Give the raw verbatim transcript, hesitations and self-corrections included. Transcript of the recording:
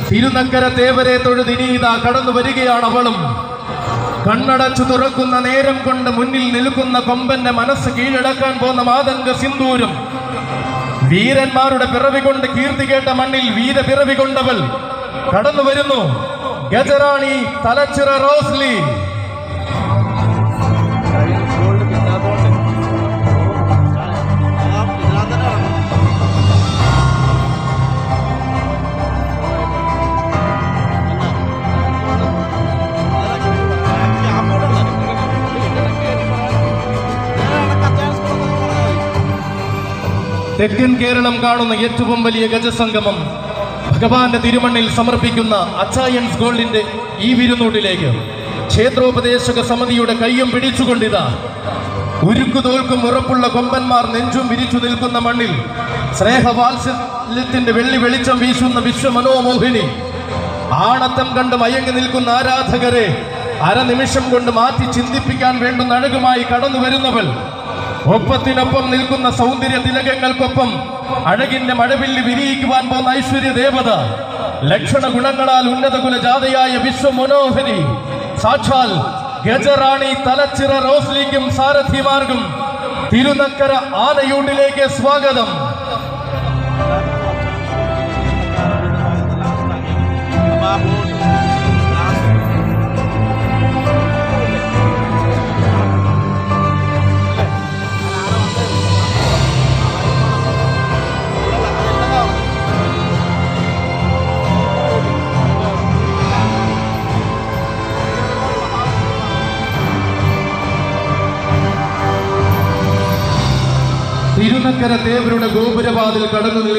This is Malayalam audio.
തിരുനക്കര തേവരെ തൊഴുതിനീതാ കടന്നു വരികയാണ് അവളും. കണ്ണടച്ചു തുറക്കുന്ന നേരം കൊണ്ട് മുന്നിൽ നിൽക്കുന്ന കൊമ്പന്റെ മനസ്സ് കീഴടക്കാൻ പോന്ന മാതംഗ സിന്ദൂരം. വീരന്മാരുടെ പിറവി കൊണ്ട് കീർത്തി കേട്ട മണ്ണിൽ വീരപിറവി കൊണ്ടവൾ കടന്നു വരുന്നു. ഗജറാണി തലച്ചിറ റോസ്ലി. തെക്കൻ കേരളം കാണുന്ന ഏറ്റവും വലിയ ഗജസംഗമം ഭഗവാന്റെ തിരുമണ്ണിൽ സമർപ്പിക്കുന്ന അച്ചായൻസ് ഗോൾഡിന്റെ ഈ വിരുന്നൂട്ടിലേക്ക് ക്ഷേത്രോപദേശക സമിതിയുടെ കയ്യും പിടിച്ചുകൊണ്ടിതാ ഉരുക്കു തോൽക്കും ഉറപ്പുള്ള കൊമ്പന്മാർ നെഞ്ചും വിരിച്ചു നിൽക്കുന്ന മണ്ണിൽ സ്നേഹവാത്സല്യത്തിന്റെ വെള്ളി വെളിച്ചം വീശുന്ന വിശ്വമനോമോഹിനി. ആണത്തം കണ്ട് മയങ്ങി നിൽക്കുന്ന ആരാധകരെ അരനിമിഷം കൊണ്ട് മാറ്റി ചിന്തിപ്പിക്കാൻ വേണ്ടുന്ന അഴകുമായി കടന്നു വരുന്നവൾ. ഒപ്പത്തിനൊപ്പം നിൽക്കുന്ന സൗന്ദര്യ തിലകങ്ങൾക്കൊപ്പം അഴകിന്റെ മഴവില്ലി വിരിയിക്കുവാൻ പോകുന്ന ഐശ്വര്യ ദേവത. ലക്ഷണ ഗുണങ്ങളാൽ ഉന്നത കുലജാതയായ വിശ്വമനോഹരി സാക്ഷാൽ ഗജറാണി തലച്ചിറ റോസ്ലിക്കും സാരഥിമാർക്കും തിരുനക്കര ആനയൂട്ടിലേക്ക് സ്വാഗതം. തിരുനക്കര തേവരുടെ ഗോപുരവാതിൽ കടന്നു